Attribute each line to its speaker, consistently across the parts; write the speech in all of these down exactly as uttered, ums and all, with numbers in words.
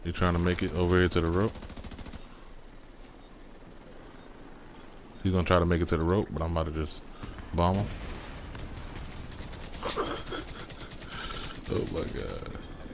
Speaker 1: You trying to make it over here to the rope? He's gonna try to make it to the rope, but I'm about to just bomb him. Oh my god.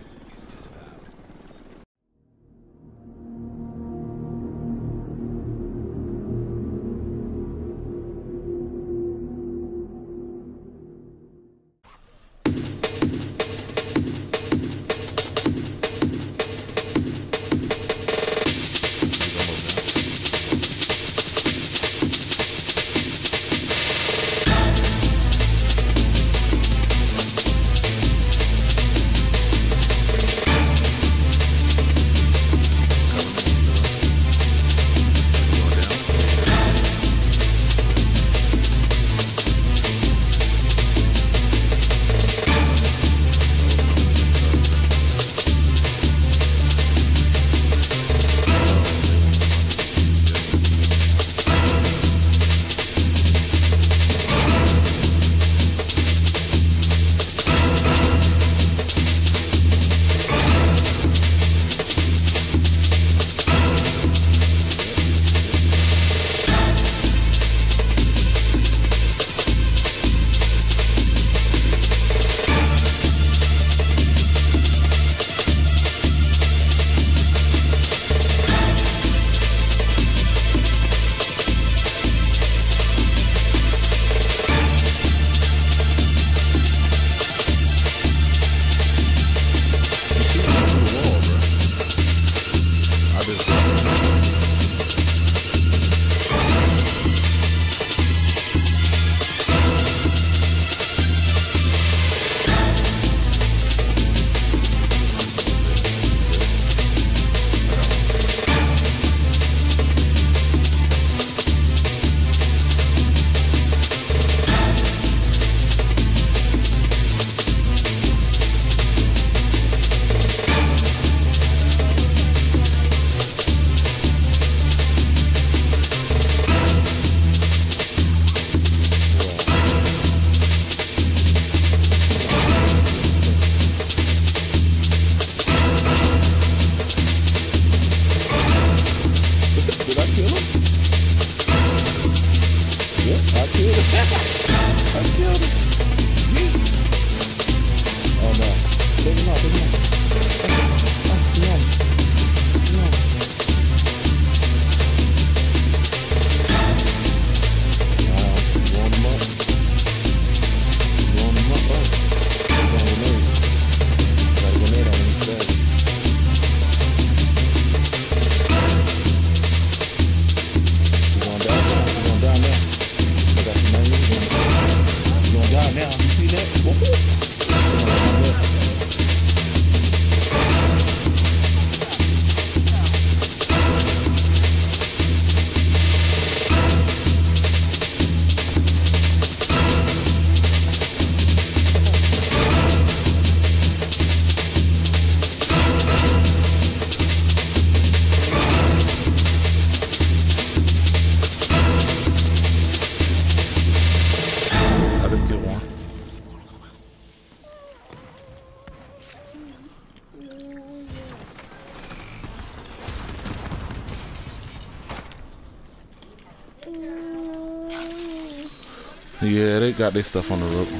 Speaker 1: Yeah, they got their stuff on the rope.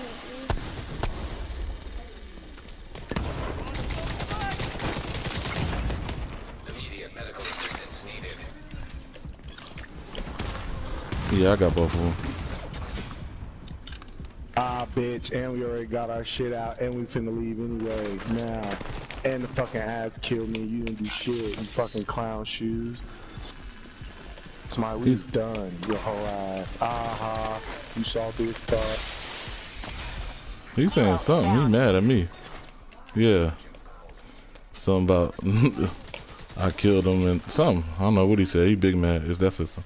Speaker 2: Immediate medical assistance needed.
Speaker 1: Yeah, I got both of them.
Speaker 3: Ah, bitch, and we already got our shit out, and we finna leave anyway, now. And the fucking ads killed me, you didn't do shit, you fucking clown shoes. Smart, we done, your whole ass. Aha, you salty as fuck.
Speaker 1: He's saying something, he mad at me. Yeah. Something about, I killed him and something. I don't know what he said, he big mad, is that's it.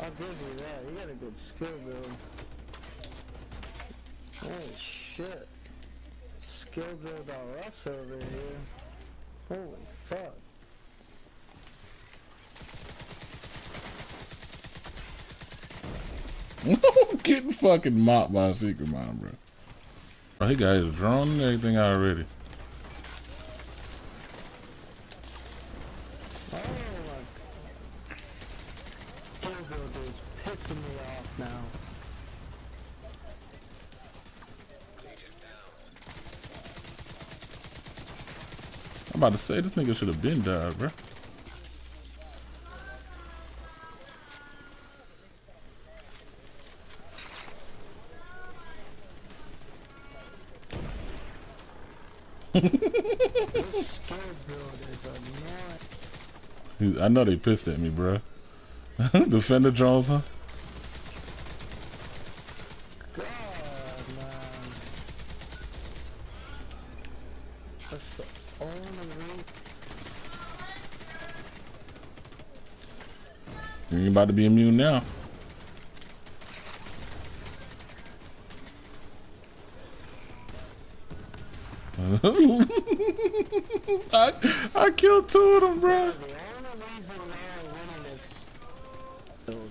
Speaker 3: I'll give you that. You got a good skill build. Holy shit. Skill build all us over here. Holy fuck.
Speaker 1: Getting fucking mopped by a secret mine, bro. Oh, he got his drone and everything already.
Speaker 3: Oh my god. Skill build is pissing me off now.
Speaker 1: I'm about to say this nigga should have been died, bro.
Speaker 3: This skill build is annoying.
Speaker 1: I know they pissed at me, bro. Defender Jones, huh?
Speaker 3: God, man. That's the only reason.
Speaker 1: You ain't about to be immune now. I I killed two of them, bro.
Speaker 3: The only reason they're winning this build.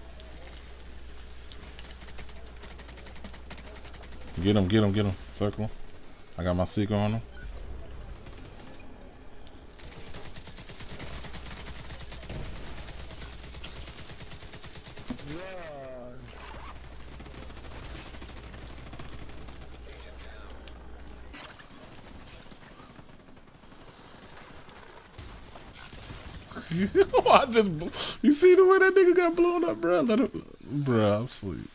Speaker 1: Get him, get him, get him. Circle. I got my seeker on him. I just, you see the way that nigga got blown up, bro? Let him, bro, I'm asleep.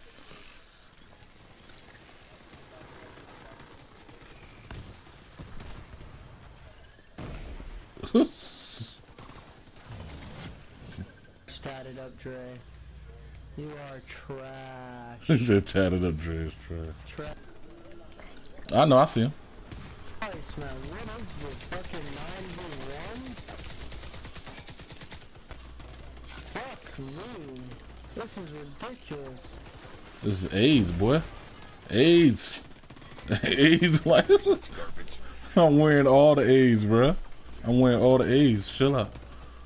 Speaker 3: Tatted up, Dre. You are trash.
Speaker 1: He said tatted up, Dre is trash.
Speaker 3: Trash.
Speaker 1: I know, I see him.
Speaker 3: Christ, man, what is this? Fucking nine v one? Fuck me. This is ridiculous.
Speaker 1: This is AIDS, boy. AIDS. AIDS, like, I'm wearing all the A's, bro. I'm wearing all the A's. Chill out.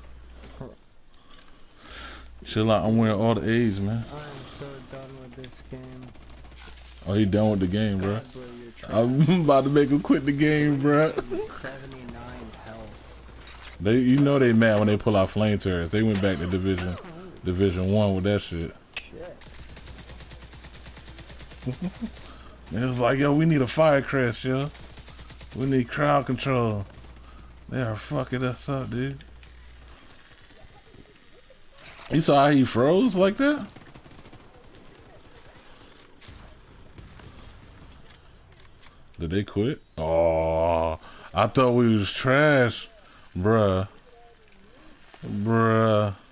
Speaker 1: Chill out. I'm wearing all the A's, man.
Speaker 3: I'm so done with this game.
Speaker 1: Oh, he done with the game, bro.
Speaker 3: God, bro, you're trash.
Speaker 1: I'm about to make him quit the game, bro.
Speaker 3: seventy-nine health.
Speaker 1: They, you know, they mad when they pull out flame turrets. They went back to division, division one with that shit.
Speaker 3: Shit.
Speaker 1: It was like, yo, we need a fire crash, yo. We need crowd control. They are fucking us up, dude. You saw how he froze like that? Did they quit? Oh, I thought we was trash. Bruh. Bruh.